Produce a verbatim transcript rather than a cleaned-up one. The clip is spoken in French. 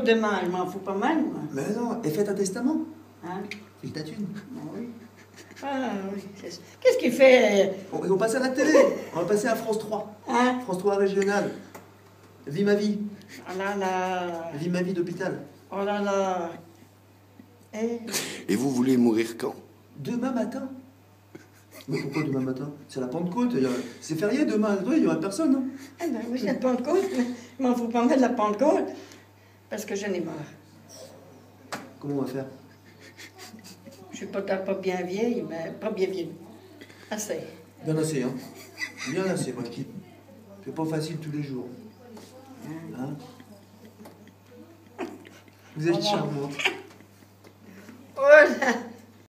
demain, je m'en fous pas mal, moi. Mais non, et faites un testament. Hein? File ta thune. Oui. Ah oui. Qu'est-ce qu'il fait? On va passer à la télé. On va passer à France trois. Hein? France trois régionale. Vie ma vie. Oh là là. Vie ma vie d'hôpital. Oh là là. Eh? Et vous voulez mourir quand? Demain matin. Mais pourquoi demain matin? C'est la Pentecôte. a... C'est férié demain. Il n'y aura personne. Hein. Ah ben oui, c'est la Pentecôte. Je m'en fous pas mal de la Pentecôte. Parce que je n'ai marre. Comment on va faire? Je suis peut-être pas bien vieille, mais pas bien vieille. Assez. Bien assez, hein. Bien assez, moi, qui. C'est pas facile tous les jours. Hein? Vous êtes charmante. Oh là.